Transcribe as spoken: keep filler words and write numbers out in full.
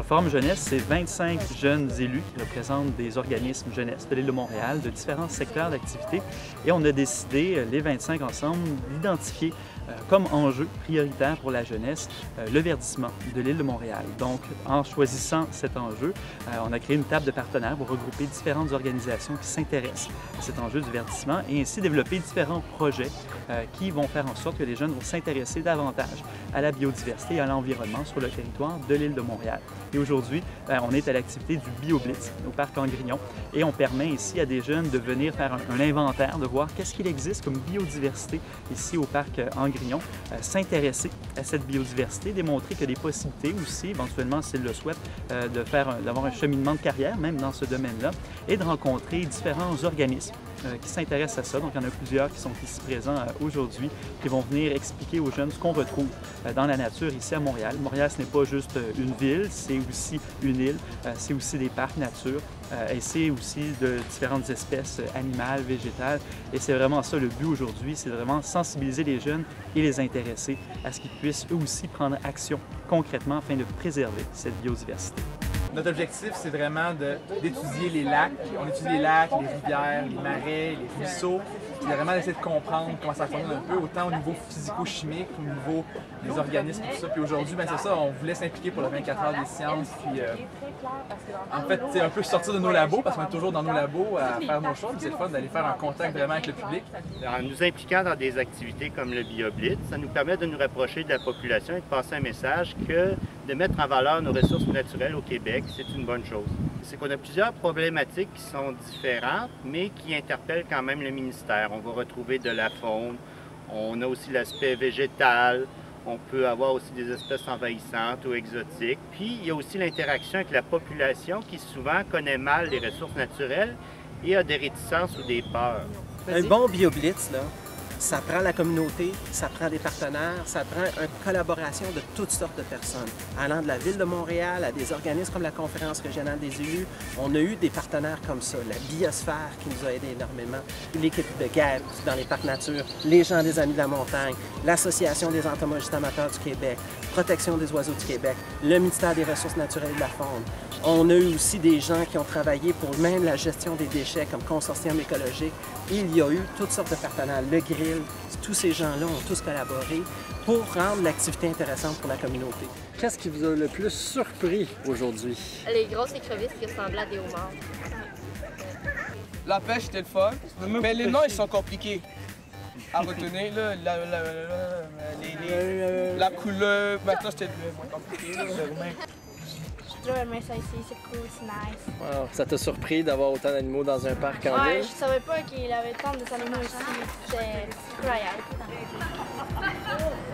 Forum Jeunesse, c'est vingt-cinq jeunes élus qui représentent des organismes jeunesse de l'île de Montréal, de différents secteurs d'activité. Et on a décidé, les vingt-cinq ensemble, d'identifier euh, comme enjeu prioritaire pour la jeunesse euh, le verdissement de l'île de Montréal. Donc, en choisissant cet enjeu, euh, on a créé une table de partenaires pour regrouper différentes organisations qui s'intéressent à cet enjeu du verdissement et ainsi développer différents projets euh, qui vont faire en sorte que les jeunes vont s'intéresser davantage à la biodiversité et à l'environnement sur le territoire de l'île de Montréal. Et aujourd'hui, euh, on est à l'activité du BioBlitz au parc Angrignon et on permet ici à des jeunes de venir faire un, un inventaire, de voir qu'est-ce qu'il existe comme biodiversité ici au parc Angrignon, euh, s'intéresser à cette biodiversité, démontrer qu'il y a des possibilités aussi, éventuellement s'ils le souhaitent, euh, de faire, d'avoir un cheminement de carrière même dans ce domaine-là et de rencontrer différents organismes euh, qui s'intéressent à ça. Donc, il y en a plusieurs qui sont ici présents euh, aujourd'hui, qui vont venir expliquer aux jeunes ce qu'on retrouve euh, dans la nature ici à Montréal. Montréal, ce n'est pas juste euh, une ville, c'est aussi une île, euh, c'est aussi des parcs nature euh, et c'est aussi de différentes espèces euh, animales, végétales. Et c'est vraiment ça le but aujourd'hui, c'est vraiment sensibiliser les jeunes et les intéresser à ce qu'ils puissent eux aussi prendre action concrètement afin de préserver cette biodiversité. Notre objectif, c'est vraiment d'étudier les lacs. On étudie les lacs, les rivières, les marais, les ruisseaux, puis vraiment d'essayer de comprendre comment ça fonctionne un peu, autant au niveau physico-chimique, au niveau des organismes, tout ça. Puis aujourd'hui, ben c'est ça, on voulait s'impliquer pour le vingt-quatre heures des sciences, puis euh, en fait, c'est un peu sortir de nos labos, parce qu'on est toujours dans nos labos à faire nos choses, c'est le fun d'aller faire un contact vraiment avec le public. En nous impliquant dans des activités comme le BioBlitz, ça nous permet de nous rapprocher de la population et de passer un message que de mettre en valeur nos ressources naturelles au Québec, c'est une bonne chose. C'est qu'on a plusieurs problématiques qui sont différentes, mais qui interpellent quand même le ministère. On va retrouver de la faune, on a aussi l'aspect végétal, on peut avoir aussi des espèces envahissantes ou exotiques. Puis il y a aussi l'interaction avec la population qui souvent connaît mal les ressources naturelles et a des réticences ou des peurs. Un bon BioBlitz, là, ça prend la communauté, ça prend des partenaires, ça prend une collaboration de toutes sortes de personnes. Allant de la Ville de Montréal à des organismes comme la Conférence régionale des élus, on a eu des partenaires comme ça. La Biosphère qui nous a aidé énormément, l'équipe de guêpes dans les parcs nature, les gens des Amis de la montagne, l'Association des entomologistes amateurs du Québec, Protection des oiseaux du Québec, le ministère des Ressources naturelles et de la faune. On a eu aussi des gens qui ont travaillé pour même la gestion des déchets comme Consortium écologique. Il y a eu toutes sortes de partenaires. Le Grill, tous ces gens-là ont tous collaboré pour rendre l'activité intéressante pour la communauté. Qu'est-ce qui vous a le plus surpris aujourd'hui? Les grosses écrevisses qui ressemblaient à des homards. La pêche, c'était le fun, mais les noms, ils sont compliqués à retenir. Là, la, la, la, les, les, la couleur, maintenant, c'était moins compliqué. Là, J'ai toujours aimé ça ici, c'est cool, c'est nice. Wow. Ça t'a surpris d'avoir autant d'animaux dans un parc en Ouais, ville? je savais pas qu'il avait tant d'animaux ici, c'est incroyable.